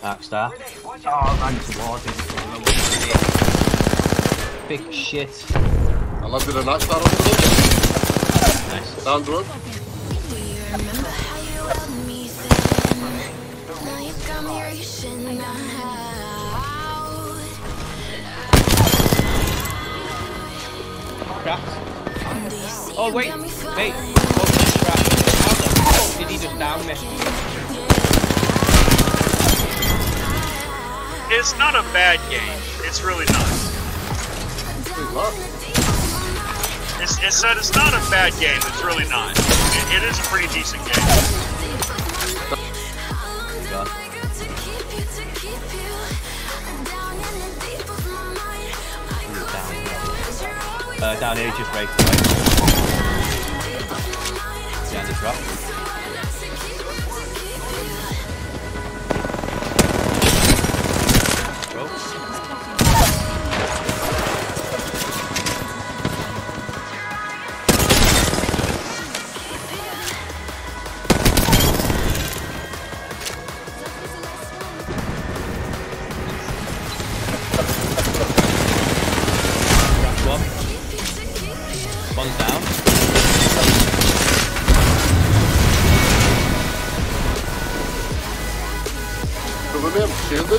Dark Star. Oh, I ran towards it. Big shit. I landed an axe on the Nice. down the road. Cracked. Oh wait, mate. Oh, cracked. How the fuck did he just down me? It's not a bad game. It's really not. It's not a bad game. It's really not. It is a pretty decent game. Down here, just right away. Behind the drop. One's down. Cover me, I'm shielded.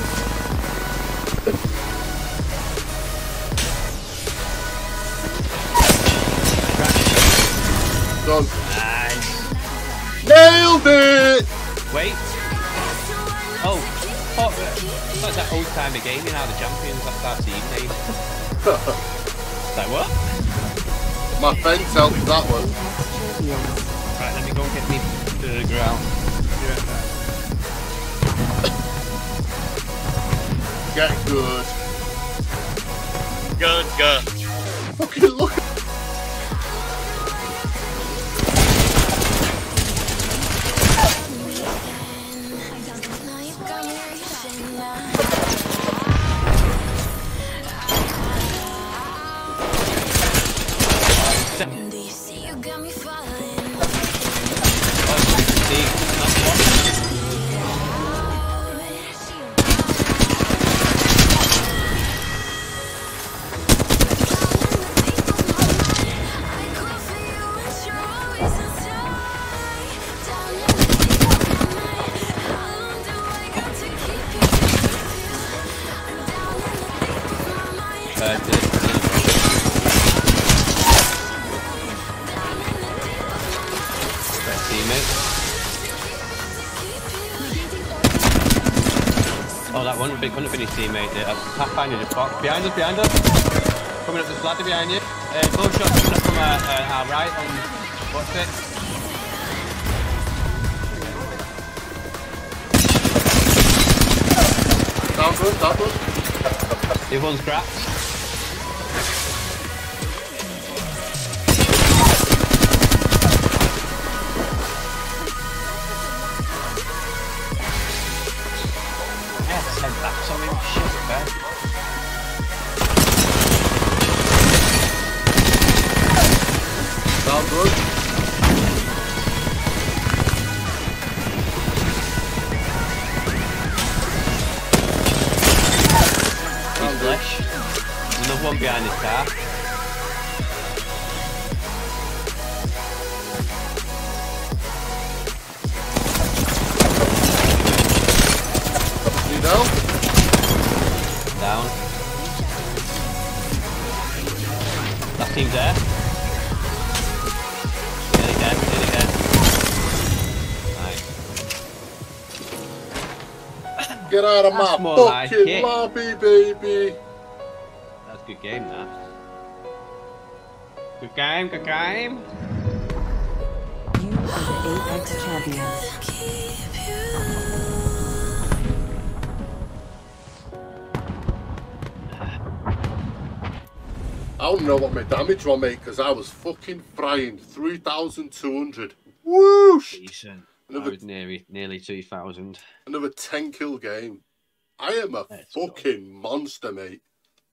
Done. Nice. Nailed it! Wait. Oh, that's that old time again, you know, the champions, that's our team name. Like what? My fence helped that one. Right, let me go and get me burger out. Get good. Good, good. Fucking look. Oh, that one couldn't have been his teammate. Pathfinder just popped. Behind us. Coming up this ladder behind you. Bow shot coming up from our right on what's it? Down good. The other one's cracked. That's on him, shit, man. Down good. He's flesh. There's another one behind his car. You down? Down. Last team's there. Nearly dead. Nice. Get out of That's my more fucking like it. lobby, baby. That's a good game, that. Good game. You are the Apex champions. I don't know what my damage was, mate, because I was fucking frying 3,200. Whoosh! Decent. Another, I was nearly 2,000. another 10 kill game. I am a fucking monster, mate.